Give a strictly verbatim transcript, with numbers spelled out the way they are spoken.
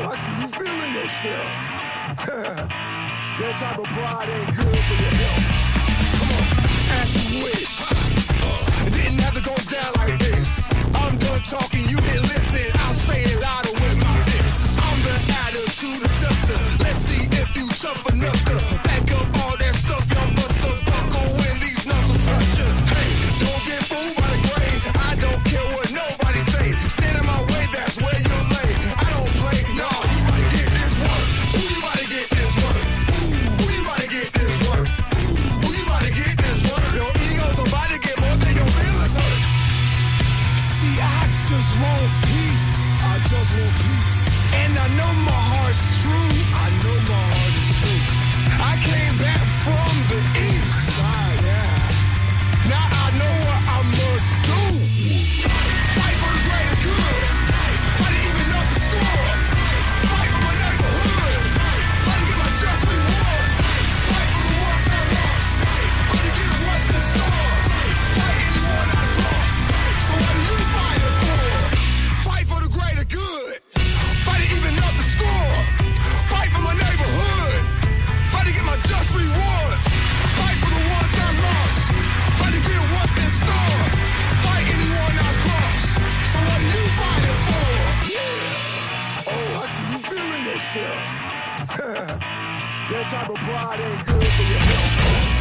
I see you feeling yourself. That type of pride ain't good for your health. Come on, as you wish. Uh, it didn't have to go down like this. I'm done talking, you didn't listen. I'll say it louder with my fist. I'm the attitude adjuster. Let's see if you tough enough to back up all that stuff, young buster. Buckle when these knuckles touch you. Hey, don't get fooled by the grade. I don't care what nobody say. Stand in my way, that's where you lay. I don't play, no, you about to get this work. Who you about to get this work? Who you about to get this work? Who you about to get this work? Your ego's about to get more than your feelings hurt. See, I just want peace. I just want peace. And I know my heart's true. I know my heart is true. I came back from the east side, yeah. Now I know what I must do. Fight for the greater good. Fight to even up the score. Fight for my neighborhood. Fight to get my just reward. Fight for the ones I lost. Fight to get what's in store. Fight anyone I cross. So what are you fighting for? Fight for the greater good. Fight to even up the score. Fight for my neighborhood. Fight to get my just rewards. Fight for the ones I lost. Fight to get what's in store. Fight anyone I cross. So what are you fighting for? Yeah. Oh, I see you feeling yourself. That type of pride ain't good for your health.